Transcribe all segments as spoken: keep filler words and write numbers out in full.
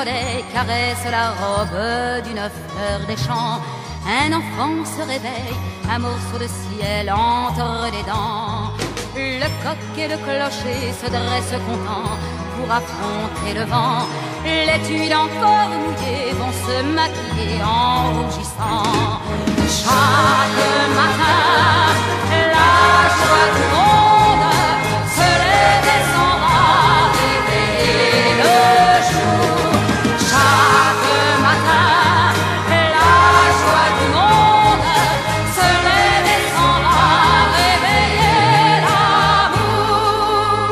soleil caresse la robe d'une fleur des champs. Un enfant se réveille, un morceau de ciel entre les dents. Le coq et le clocher se dressent contents pour affronter le vent. Les tuiles encore mouillées vont se maquiller en rougissant. Chaque matin, la joie du monde se lève et s'en va réveiller le jour. Chaque matin, la joie du monde se lève et s'en va réveiller l'amour.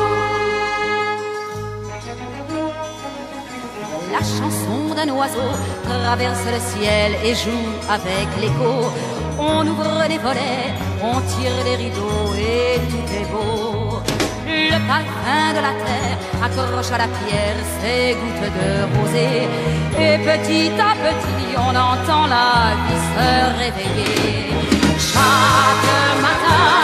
La chanson d'un oiseau traverse le ciel et joue avec l'écho. On ouvre les volets, on tire les rideaux et tout est beau. Le parfum de la terre accroche à la pierre ses gouttes de rosée. Et petit à petit, on entend la vie se réveiller. Chaque matin,